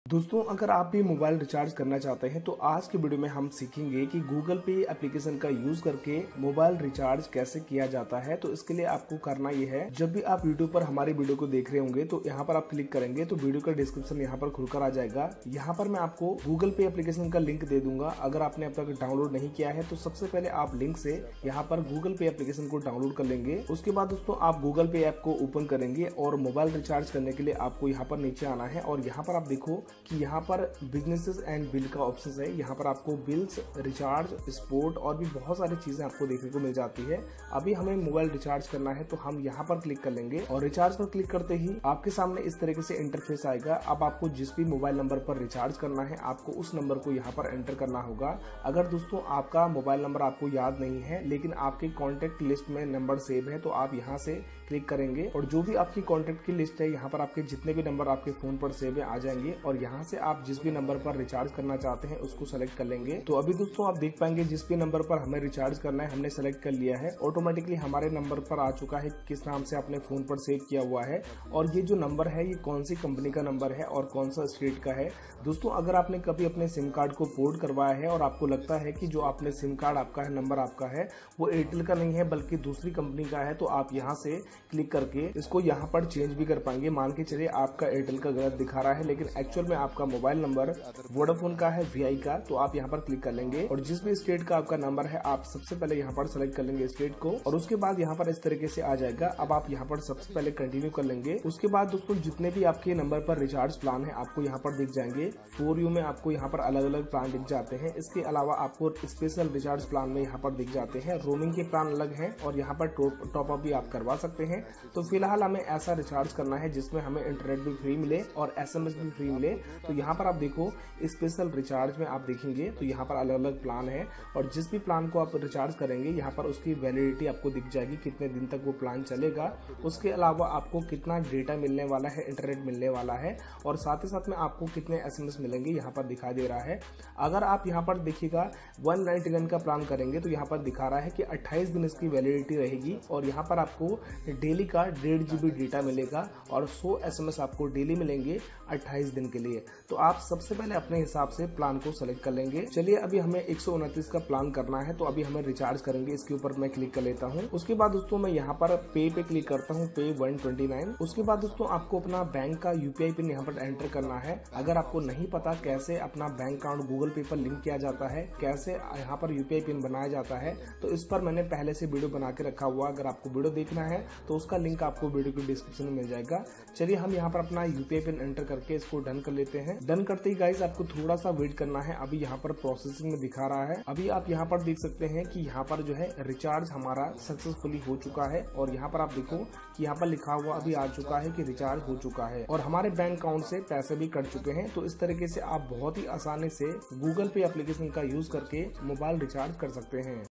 दोस्तों, अगर आप भी मोबाइल रिचार्ज करना चाहते हैं तो आज के वीडियो में हम सीखेंगे कि गूगल पे एप्लीकेशन का यूज करके मोबाइल रिचार्ज कैसे किया जाता है। तो इसके लिए आपको करना ये है, जब भी आप यूट्यूब पर हमारी वीडियो को देख रहे होंगे तो यहाँ पर आप क्लिक करेंगे तो वीडियो का डिस्क्रिप्शन यहाँ पर खुलकर आ जाएगा। यहाँ पर मैं आपको गूगल पे एप्लीकेशन का लिंक दे दूंगा। अगर आपने अब तक डाउनलोड नहीं किया है तो सबसे पहले आप लिंक से यहाँ पर गूगल पे एप्लीकेशन को डाउनलोड कर लेंगे। उसके बाद दोस्तों आप गूगल पे ऐप को ओपन करेंगे और मोबाइल रिचार्ज करने के लिए आपको यहाँ पर नीचे आना है और यहाँ पर आप देखो कि यहाँ पर बिजनेसेस एंड बिल का ऑप्शन है। यहाँ पर आपको बिल्स, रिचार्ज, स्पोर्ट और भी बहुत सारी चीजें आपको देखने को मिल जाती है। अभी हमें मोबाइल रिचार्ज करना है तो हम यहाँ पर क्लिक कर लेंगे और रिचार्ज पर क्लिक करते ही आपके सामने इस तरीके से इंटरफेस आएगा। अब आपको जिस भी मोबाइल नंबर पर रिचार्ज करना है आपको उस नंबर को यहाँ पर एंटर करना होगा। अगर दोस्तों आपका मोबाइल नंबर आपको याद नहीं है लेकिन आपके कॉन्टेक्ट लिस्ट में नंबर सेव है तो आप यहाँ से क्लिक करेंगे और जो भी आपकी कॉन्टेक्ट की लिस्ट है यहाँ पर आपके जितने भी नंबर आपके फोन पर सेव है आ जाएंगे और यहाँ से आप जिस भी नंबर पर रिचार्ज करना चाहते हैं उसको सेलेक्ट कर लेंगे। तो अभी दोस्तों आप देख पाएंगे जिस भी नंबर पर हमें रिचार्ज करना है हमने सेलेक्ट कर लिया है। ऑटोमेटिकली हमारे नंबर पर आ चुका है किस नाम से आपने फोन पर सेव किया हुआ है और ये जो नंबर है ये कौन सी कंपनी का नंबर है और कौन सा स्टेट का है। दोस्तों अगर आपने कभी अपने सिम कार्ड को पोर्ट करवाया है और आपको लगता है कि जो आपने सिम कार्ड आपका है, नंबर आपका है वो एयरटेल का नहीं है बल्कि दूसरी कंपनी का है, तो आप यहाँ से क्लिक करके इसको यहाँ पर चेंज भी कर पाएंगे। मान के चलिए आपका एयरटेल का गलत दिखा रहा है लेकिन एक्चुअल में आपका मोबाइल नंबर वोडाफोन का है, वीआई का, तो आप यहाँ पर क्लिक कर लेंगे और जिस भी स्टेट का आपका नंबर है आप सबसे पहले यहाँ पर सेलेक्ट कर लेंगे स्टेट को और उसके बाद यहाँ पर इस तरीके से आ जाएगा। अब आप यहाँ पर सबसे पहले कंटिन्यू कर लेंगे। उसके बाद दोस्तों जितने भी आपके नंबर पर रिचार्ज प्लान है आपको यहाँ पर दिख जाएंगे। फॉर यू में आपको यहाँ पर अलग अलग प्लान दिख जाते हैं। इसके अलावा आपको स्पेशल रिचार्ज प्लान में यहाँ पर दिख जाते हैं। रोमिंग के प्लान अलग है और यहाँ पर टॉप अप भी आप करवा सकते हैं। तो फिलहाल हमें ऐसा रिचार्ज करना है जिसमें हमें इंटरनेट भी फ्री मिले और एसएमएस भी फ्री मिले। तो यहाँ पर आप देखो स्पेशल रिचार्ज में आप देखेंगे तो यहाँ पर अलग अलग प्लान है और जिस भी प्लान को आप रिचार्ज करेंगे यहाँ पर उसकी वैलिडिटी आपको दिख जाएगी, कितने दिन तक वो प्लान चलेगा। उसके अलावा आपको कितना डेटा मिलने वाला है, इंटरनेट मिलने वाला है और साथ ही साथ में आपको कितने एसएमएस मिलेंगे यहाँ पर दिखाई दे रहा है। अगर आप यहाँ पर देखिएगा 199 का प्लान करेंगे तो यहाँ पर दिखा रहा है कि 28 दिन इसकी वैलिडिटी रहेगी और यहाँ पर आपको डेली का 1.5 GB डेटा मिलेगा और 100 एसएमएस आपको डेली मिलेंगे 28 दिन के लिए। तो आप सबसे पहले अपने हिसाब से प्लान को सेलेक्ट कर लेंगे। चलिए अभी हमें 129 का प्लान करना है तो अभी हमें रिचार्ज करेंगे। इसके ऊपर मैं क्लिक कर लेता हूँ। उसके बाद दोस्तों मैं यहाँ पर पे क्लिक करता हूँ, पे 129। उसके बाद दोस्तों आपको अपना बैंक का यूपीआई पिन यहाँ पर एंटर करना है। अगर आपको नहीं पता कैसे अपना बैंक अकाउंट गूगल पे पर लिंक किया जाता है, कैसे यहाँ पर यूपीआई पिन बनाया जाता है, तो इस पर मैंने पहले से वीडियो बना के रखा हुआ। अगर आपको वीडियो देखना है तो उसका लिंक आपको वीडियो के डिस्क्रिप्शन में मिल जाएगा। चलिए हम यहाँ पर अपना यूपीआई पिन एंटर करके इसको डन कर लेते हैं। डन करते ही गाइस आपको थोड़ा सा वेट करना है। अभी यहाँ पर प्रोसेसिंग में दिखा रहा है। अभी आप यहाँ पर देख सकते हैं कि यहाँ पर जो है रिचार्ज हमारा सक्सेसफुली हो चुका है और यहाँ पर आप देखो कि यहाँ पर लिखा हुआ अभी आ चुका है कि रिचार्ज हो चुका है और हमारे बैंक अकाउंट से पैसे भी कट चुके हैं। तो इस तरीके से आप बहुत ही आसानी से गूगल पे एप्लीकेशन का यूज करके मोबाइल रिचार्ज कर सकते हैं।